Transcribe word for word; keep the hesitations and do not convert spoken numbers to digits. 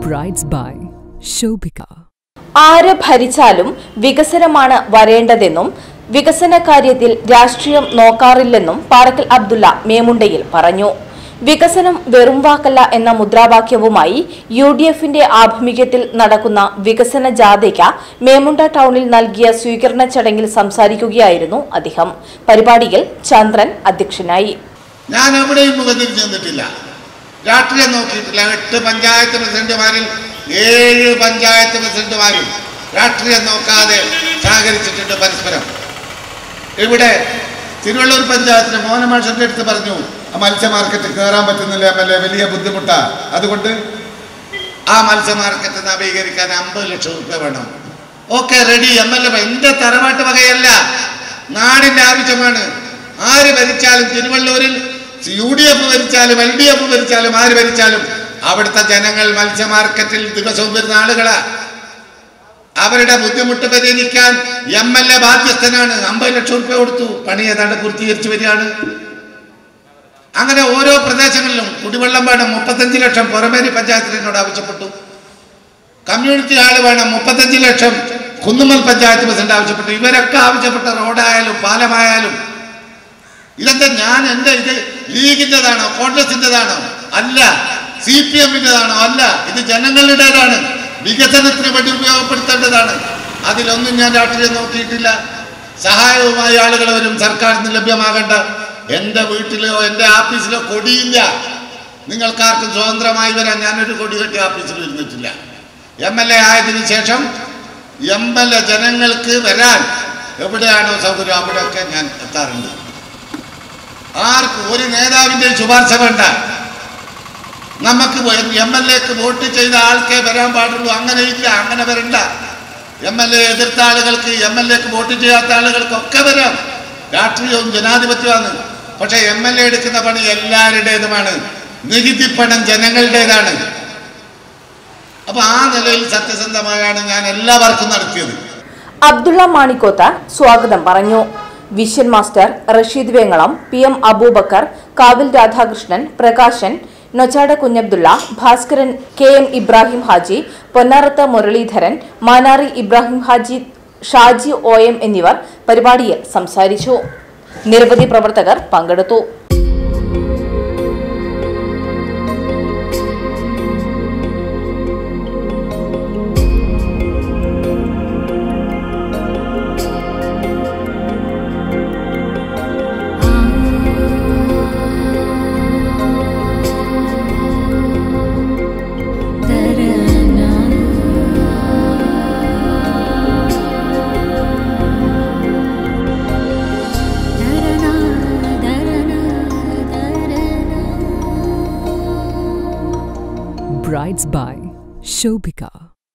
Brides by Shobhika. ആര് ഭരിച്ചാലും വികസനമാണ് വരേണ്ടതെന്നും വികസന കാര്യത്തിൽ രാഷ്ട്രീയം നോക്കാറില്ലെന്നും പാറക്കൽ അബ്ദുള്ള മേമുണ്ടയിൽ പറഞ്ഞു. വികസനം വെറും വാക്കല്ല എന്ന മുദ്രാവാക്യവുമായി യു ഡി എഫിന്റെ ആഭിമുഖ്യത്തിൽ നടക്കുന്ന വികസന ജാഥയ്ക്ക് മേമുണ്ട ടൗണിൽ നൽകിയ സ്വീകരണ ചടങ്ങിൽ സംസാരിക്കുകയായിരുന്നു അദ്ദേഹം. പരിപാടിയിൽ ചന്ദ്രൻ അധ്യക്ഷനായി. ഞാൻ എവിടെയും മുഖത്തിൽ ചെന്നിട്ടില്ല, രാഷ്ട്രീയം നോക്കിയിട്ടില്ല. എട്ട് പഞ്ചായത്ത് പ്രസിഡന്റുമാരിൽ ഏഴ് പഞ്ചായത്ത് പ്രസിഡന്റുമാരും രാഷ്ട്രീയം നോക്കാതെ സഹകരിച്ചിട്ടുണ്ട് പരസ്പരം. ഇവിടെ തിരുവള്ളൂർ പഞ്ചായത്തിന് മോഹനമാഷന്റെ അടുത്ത് പറഞ്ഞു, ആ മത്സ്യ മാർക്കറ്റ് കയറാൻ പറ്റുന്നില്ല എം എൽ എ, വലിയ ബുദ്ധിമുട്ടാ, അതുകൊണ്ട് ആ മത്സ്യ മാർക്കറ്റ് നവീകരിക്കാൻ അമ്പത് ലക്ഷം രൂപ വേണം. Okay, ready. M L A എന്റെ തറവാട്ട് വകയല്ല, നാടിന്റെ ആവശ്യമാണ്. ആര് ഭരിച്ചാലും തിരുവള്ളൂരിൽ യു ഡി എഫ് ഭരിച്ചാലും എൽ ഡി എഫ് ഭരിച്ചാലും ആര് ഭരിച്ചാലും അവിടുത്തെ ജനങ്ങൾ മത്സ്യ മാർക്കറ്റിൽ ദിവസവും വരുന്ന ആളുകളാ. അവരുടെ ബുദ്ധിമുട്ട് പരിഹരിക്കാൻ എം എൽ എ ബാധ്യസ്ഥനാണ്. അമ്പത് ലക്ഷം രൂപ കൊടുത്തു, പണി ഏതാണ്ട് പൂർത്തീകരിച്ചു വരികയാണ്. അങ്ങനെ ഓരോ പ്രദേശങ്ങളിലും കുടിവെള്ളം വേണം, മുപ്പത്തഞ്ച് ലക്ഷം പുറമേരി പഞ്ചായത്തിനോട് ആവശ്യപ്പെട്ടു. കമ്മ്യൂണിറ്റി ഹാള് വേണം, മുപ്പത്തഞ്ച് ലക്ഷം കുന്നുമ്മൽ പഞ്ചായത്ത് പ്രസിഡന്റ് ആവശ്യപ്പെട്ടു. ഇവരൊക്കെ ആവശ്യപ്പെട്ട റോഡായാലും പാലമായാലും ഇതെന്താ ഞാൻ എൻ്റെ ഇത് ലീഗിൻ്റെതാണോ കോൺഗ്രസിൻ്റെതാണോ? അല്ല. സി പി എമ്മിൻ്റെതാണോ? അല്ല. ഇത് ജനങ്ങളുടേതാണ്, വികസനത്തിന് വേണ്ടി ഉപയോഗപ്പെടുത്തേണ്ടതാണ്. അതിലൊന്നും ഞാൻ രാഷ്ട്രീയം നോക്കിയിട്ടില്ല. സഹായവുമായി ആളുകൾ വരും, സർക്കാരിൽ നിന്ന് ലഭ്യമാകേണ്ട. എൻ്റെ വീട്ടിലോ എൻ്റെ ആഫീസിലോ കൊടിയില്ല. നിങ്ങൾക്കാർക്കും സ്വതന്ത്രമായി വരാൻ ഞാനൊരു കൊടി കെട്ടി ആഫീസിൽ ഇരുന്നിട്ടില്ല. എം എൽ എ ആയതിനു ശേഷം എം എൽ എ ജനങ്ങൾക്ക് വരാൻ എവിടെയാണോ സൗകര്യം അവിടെയൊക്കെ ഞാൻ എത്താറുണ്ട്. ആർക്കും ഒരു നേതാവിൻ്റെ ശുപാർശ വേണ്ട. നമുക്ക് എം എൽ എക്ക് വോട്ട് ചെയ്ത ആൾക്കേ വരാൻ പാടുള്ളൂ. അങ്ങനെ ഇല്ല, അങ്ങനെ വരണ്ട. എം എൽ എ എതിർത്ത ആളുകൾക്ക്, എം എൽ എക്ക് വോട്ട് ചെയ്യാത്ത ആളുകൾക്കൊക്കെ വരാം. രാഷ്ട്രീയവും ജനാധിപത്യമാണ്. പക്ഷെ എം എൽ എ എടുക്കുന്ന പണി എല്ലാവരുടേതുമാണ്. നികുതി പണം ജനങ്ങളുടേതാണ്. അപ്പൊ ആ നിലയിൽ സത്യസന്ധമായാണ് ഞാൻ എല്ലാ വർക്കും നടത്തിയത്. അബ്ദുള്ള മാണിക്കോത്ത സ്വാഗതം പറഞ്ഞു. Vishwan master, Rasheed Vengalam, P M Aboobacker, Kavil Radhakrishnan, Prakashan, Nochad Kunhabdulla, Bhaskaran, K M Ibrahim Haji, Ponnarath Muralidharan, Manari Ibrahim Haji, Shaji O M എന്നിവർ പരിപാടിയിൽ സംസാരിച്ചു. നിരവധി പ്രവർത്തകർ പങ്കെടുത്തു. Brides by Shobhika.